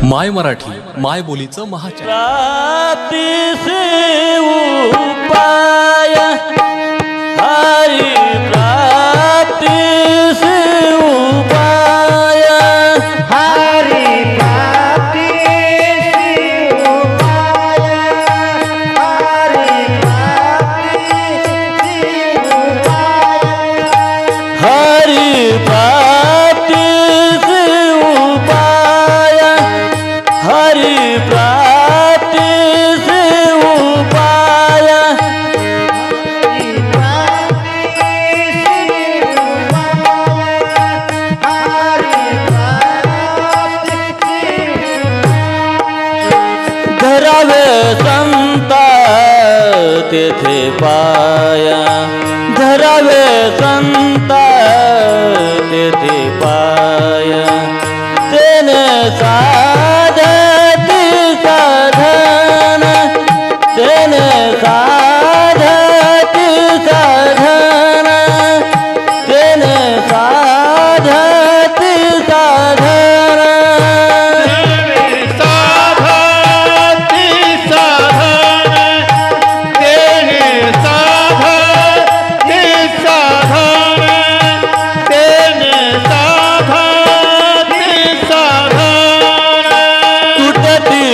माय मराठी माय बोलीचं महाचॅनल। प्राप्तीचे उपाय हरी प्राप्तीचे उपाय हरी प्राप्तीचे उपाय हरी प्राप्तीचे उपाय हरी प्राप्तीचे उपाय हरी प्राप्तीचे उपाय हरी प्राप्तीचे उपाय हरी प्राप्तीचे धरावे संता तेथे पाया धरावे संता तेथे पाया तेने साधती साधन तेने साधती साधन तेने साधती साधन तुटती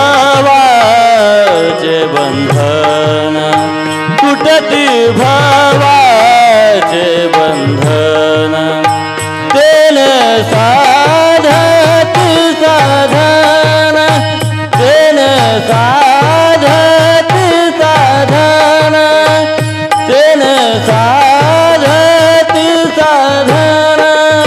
भावाचे बंधन तुटती भावाचे बंधन तेने साधती साधन तेने साधती साधन तेने साधती साधन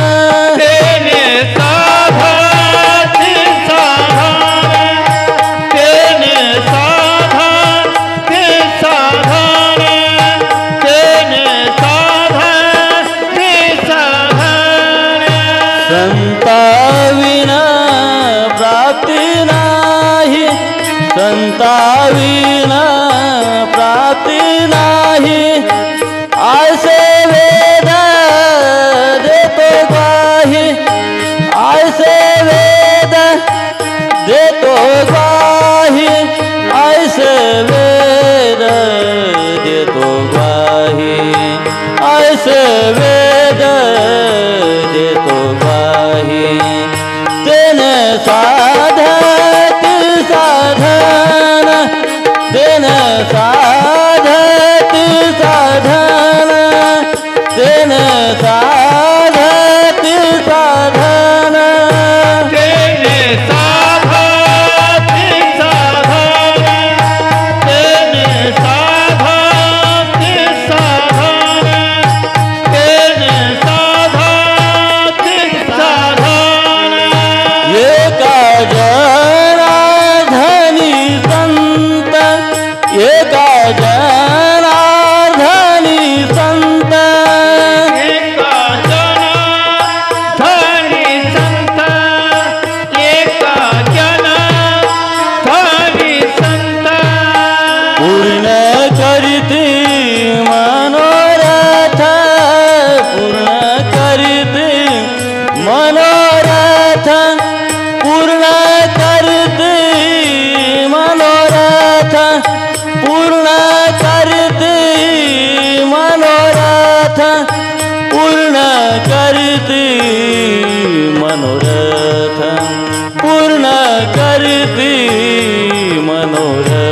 संताविना प्राप्ती नाही संताविना प्राप्ती नाही आयसे वेद देतो ग्वाही आयसे वेद देतो ग्वाही आयसे वेद देतो ग्वाही आयसे वेद देतो ग्वाही तेने साधती साधन तेने साधती साधन तेने साधती साधन एका जनार्दनी संत एका जनार्दनी संत पूर्ण करीती मनोरथ पूर्ण करीती मनोरथ पूर्ण करते मनोरथ पूर्ण करते मनोरथ पूर्ण करते मनोरथ पूर्ण करते मनोरथ